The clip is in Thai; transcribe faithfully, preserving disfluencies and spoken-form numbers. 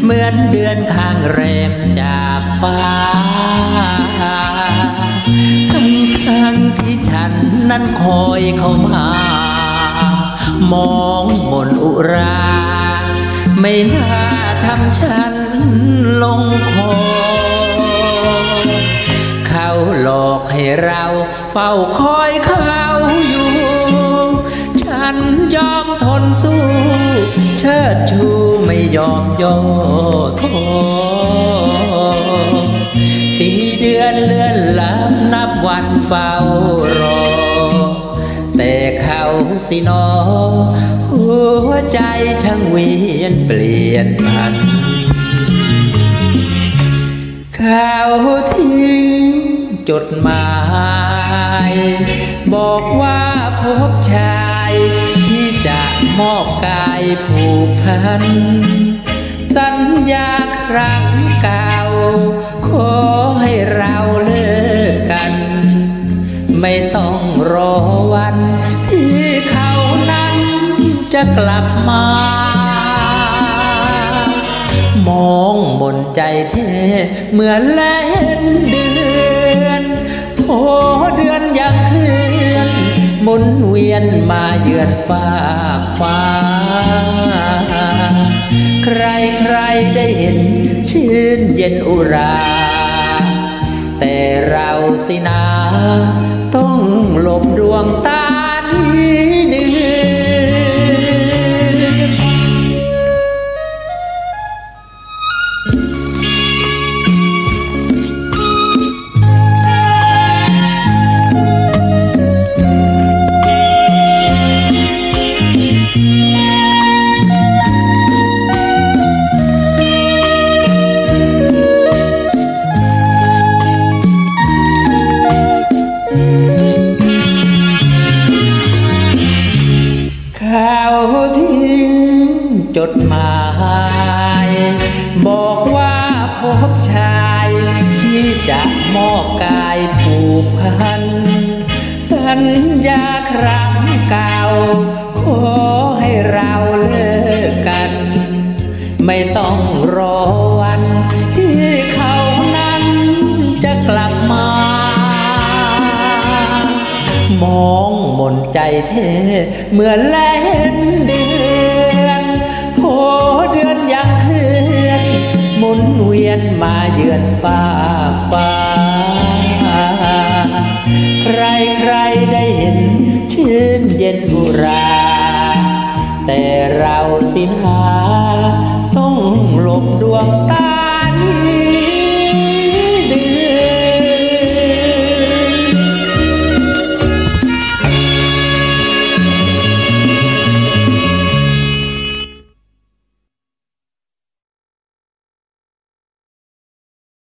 เหมือนเดือนข้างแรมจากฟ้าทั้งทั้งที่ฉันนั้นคอยเข้ามามองบนอุราไม่น่าทำฉันลงคอเขาหลอกให้เราเฝ้าคอยเขาอยู่ฉันยอมทนสู้เชิดชูไม่ยอมย่อท้อปีเดือนเลื่อนลับนับวันเฝ้ารอแต่เขาสินอหัวใจช่างเวียนเปลี่ยนพันเขาทิ้งจดหมายบอกว่าพบชายที่จะมอบกายผูกพันสัญญาครั้งเก่าขอให้เราเลิกกันไม่ต้องรอวันที่เขานั้นจะกลับมามองบนใจเทเหมือนแล่นเดือนโถเดือนยังเคลื่อนหมุนเวียนมาเยือนฟากฟ้าใครใครได้เห็นชื่นเย็นอุราแต่เราสินาต้องหลบดวงตานี้เดืเขาทิ้งจดหมายบอกว่าพบชายที่จะมอบกายผูกพันสัญญาครั้งเก่าขอให้เราเลิกกันไม่ต้องรอวันที่เขานั้นจะกลับมามองมนใจเทเหมือนแล่นเดือนโถเดือนยังเคลื่อนหมุนเวียนมาเยือนฟ้าฟ้าใครใครได้เห็นชื่นเย็นอุราแต่เราสินหาต้องหลบดวง